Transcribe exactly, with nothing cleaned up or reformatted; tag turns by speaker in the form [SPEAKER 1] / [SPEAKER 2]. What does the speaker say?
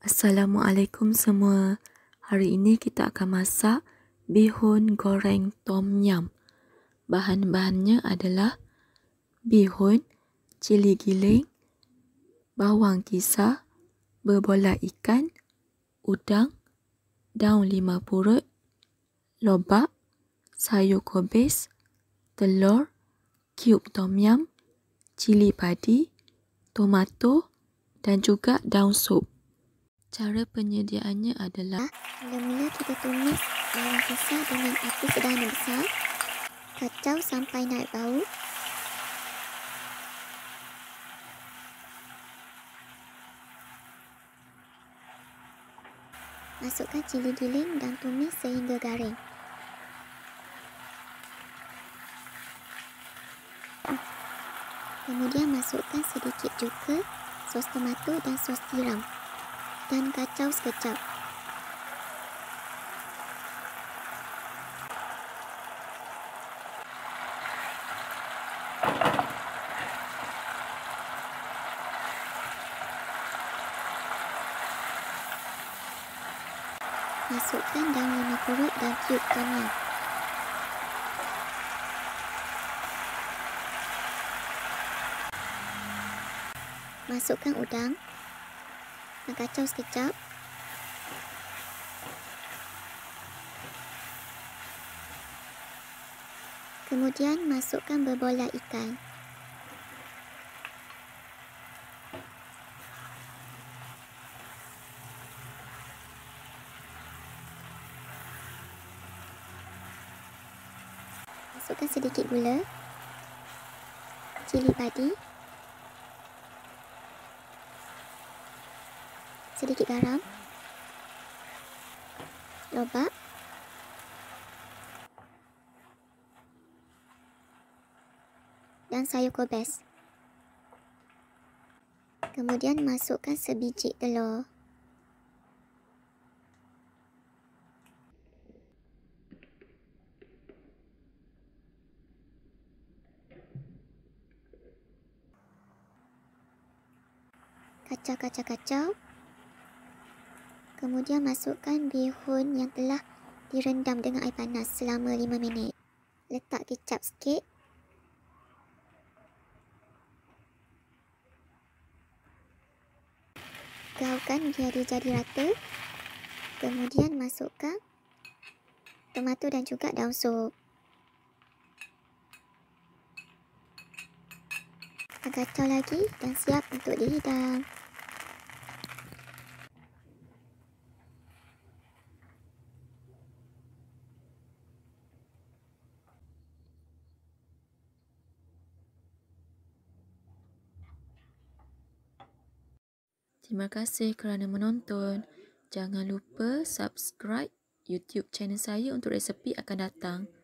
[SPEAKER 1] Assalamualaikum semua. Hari ini kita akan masak bihun goreng tom yum. Bahan-bahannya adalah bihun, cili giling, bawang kisar, berbola ikan, udang, daun lima purut, lobak, sayur kobis, telur, cube tom yum, cili padi, tomato dan juga daun sup. Cara penyediaannya adalah
[SPEAKER 2] mula-mula kita tumis bawang kisar dengan api sedang dan besar. Kacau sampai naik bau. Masukkan cili giling dan tumis sehingga garing. Kemudian masukkan sedikit juga sos tomato dan sos tiram dan kacau sekejap. Masukkan daun lima purut dan cube tom yum. Masukkan udang dan kacau sekejap. Kemudian masukkan berbola ikan. Masukkan sedikit gula, cili padi, sedikit garam, lobak, dan sayur kobis. Kemudian masukkan sebiji telur. Kacau-kacau-kacau. Kemudian masukkan bihun yang telah direndam dengan air panas selama lima minit. Letak kecap sikit. Gaulkan biar dia jadi rata. Kemudian masukkan tomato dan juga daun sup. Kacau lagi dan siap untuk dihidang.
[SPEAKER 1] Terima kasih kerana menonton. Jangan lupa subscribe YouTube channel saya untuk resepi akan datang.